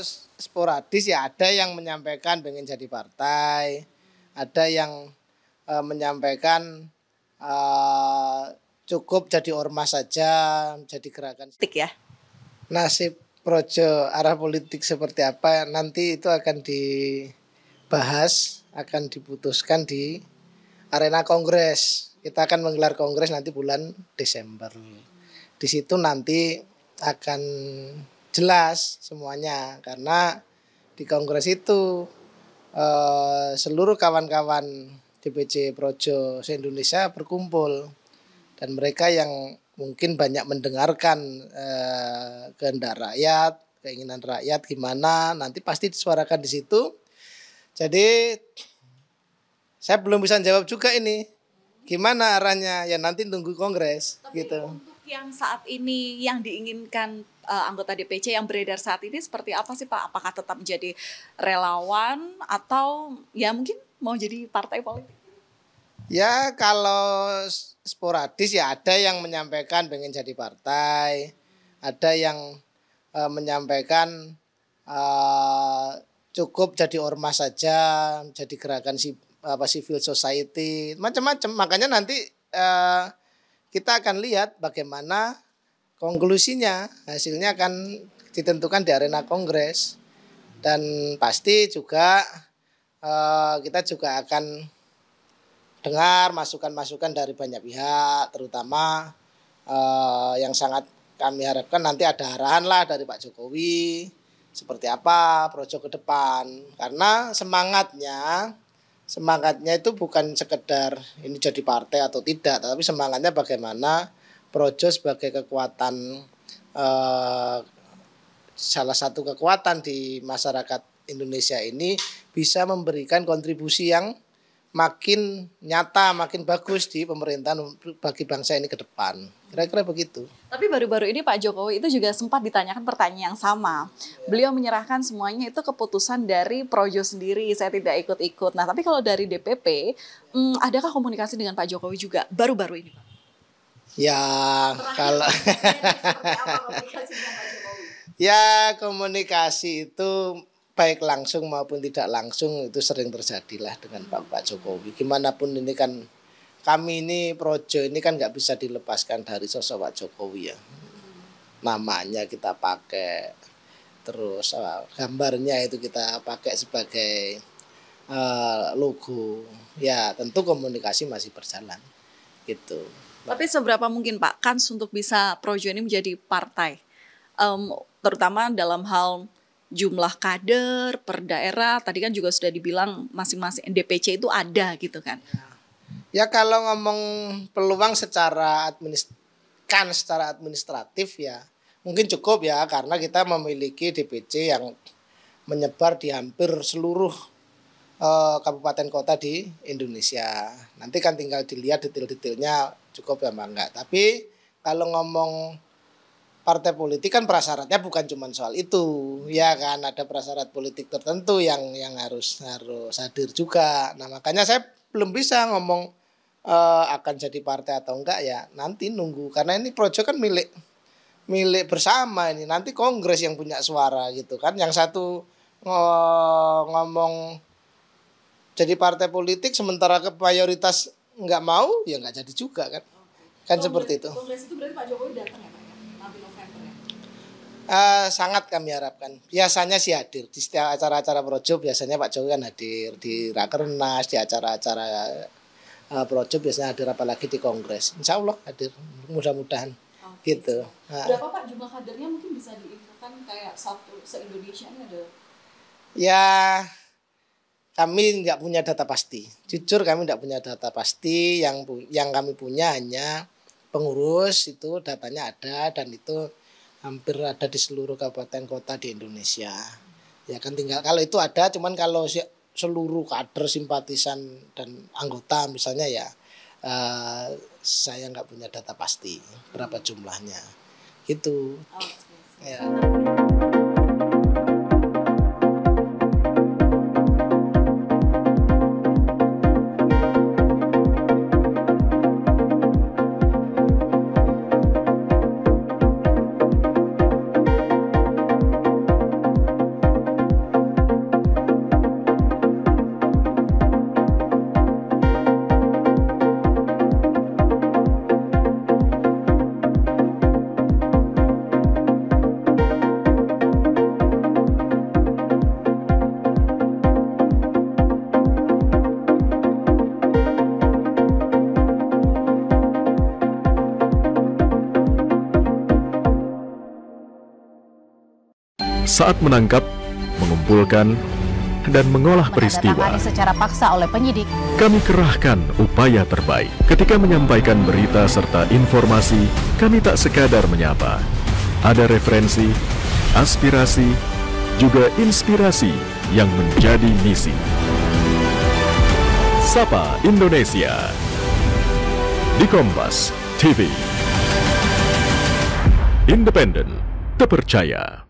sporadis ya ada yang menyampaikan pengen jadi partai, ada yang menyampaikan cukup jadi ormas saja, jadi gerakan. Ya. Nasib projo arah politik seperti apa nanti itu akan dibahas, akan diputuskan di arena kongres. Kita akan menggelar kongres nanti bulan Desember. Di situ nanti akan jelas semuanya karena di kongres itu seluruh kawan-kawan DPC Projo se-Indonesia berkumpul dan mereka yang mungkin banyak mendengarkan kehendak rakyat, keinginan rakyat gimana nanti pasti disuarakan di situ. Jadi saya belum bisa jawab juga ini gimana arahnya ya nanti tunggu kongres. Tapi gitu. Untuk yang saat ini yang diinginkan anggota DPC yang beredar saat ini seperti apa sih Pak? Apakah tetap menjadi relawan atau ya mungkin mau jadi partai politik? Ya kalau sporadis ya ada yang menyampaikan pengen jadi partai, ada yang menyampaikan cukup jadi ormas saja, jadi gerakan civil society, macam-macam. Makanya nanti kita akan lihat bagaimana konklusinya, hasilnya akan ditentukan di arena kongres dan pasti juga kita juga akan dengar masukan-masukan dari banyak pihak, terutama yang sangat kami harapkan nanti ada arahan lah dari Pak Jokowi seperti apa projo ke depan. Karena semangatnya itu bukan sekedar ini jadi partai atau tidak, tapi semangatnya bagaimana projo sebagai kekuatan salah satu kekuatan di masyarakat Indonesia ini bisa memberikan kontribusi yang makin nyata, makin bagus di pemerintahan bagi bangsa ini ke depan. Kira-kira begitu. Tapi baru-baru ini Pak Jokowi itu juga sempat ditanyakan pertanyaan yang sama. Beliau menyerahkan semuanya itu keputusan dari Projo sendiri, saya tidak ikut-ikut. Nah, tapi kalau dari DPP, adakah komunikasi dengan Pak Jokowi juga baru-baru ini, Pak? Ya, kalau ya komunikasi itu baik langsung maupun tidak langsung itu sering terjadilah dengan Pak Jokowi. Gimana pun ini kan kami ini Projo ini kan nggak bisa dilepaskan dari sosok Pak Jokowi ya. Namanya kita pakai, terus gambarnya itu kita pakai sebagai logo. Ya tentu komunikasi masih berjalan gitu. Tapi seberapa mungkin Pak kans untuk bisa Projo ini menjadi partai, terutama dalam hal jumlah kader per daerah, tadi kan juga sudah dibilang masing-masing DPC itu ada gitu kan. Ya kalau ngomong peluang secara administratif ya mungkin cukup ya karena kita memiliki DPC yang menyebar di hampir seluruh kabupaten kota di Indonesia. Nanti kan tinggal dilihat detail-detailnya cukup ya enggak. Tapi kalau ngomong partai politik kan prasyaratnya bukan cuma soal itu, ya kan ada prasyarat politik tertentu yang harus hadir juga. Nah makanya saya belum bisa ngomong akan jadi partai atau enggak ya nanti nunggu karena ini projo kan milik bersama ini nanti kongres yang punya suara gitu kan. Yang satu ngomong jadi partai politik sementara ke mayoritas enggak mau ya enggak jadi juga kan. Kan seperti itu. Kongres itu berarti Pak Jokowi datang ya Pak? Sangat kami harapkan. Biasanya sih hadir di setiap acara-acara Projo. Biasanya Pak Jokowi kan hadir di Rakernas, di acara-acara Projo biasanya hadir, apalagi di Kongres. Insya Allah hadir, mudah-mudahan. Gitu. Berapa Pak jumlah kadernya mungkin bisa diinfokan kayak satu se-Indonesia ini ada? Ya kami nggak punya data pasti. Jujur kami nggak punya data pasti. Yang kami punya hanya pengurus itu datanya ada dan itu hampir ada di seluruh kabupaten kota di Indonesia. Ya kan tinggal kalau itu ada, cuman kalau seluruh kader, simpatisan dan anggota misalnya ya saya nggak punya data pasti berapa jumlahnya. Gitu. Ya. saat menangkap, mengumpulkan, dan mengolah peristiwa. Menandatangani secara paksa oleh penyidik. Kami kerahkan upaya terbaik. Ketika menyampaikan berita serta informasi, kami tak sekadar menyapa. Ada referensi, aspirasi, juga inspirasi yang menjadi misi. Sapa Indonesia di Kompas TV. Independen, terpercaya.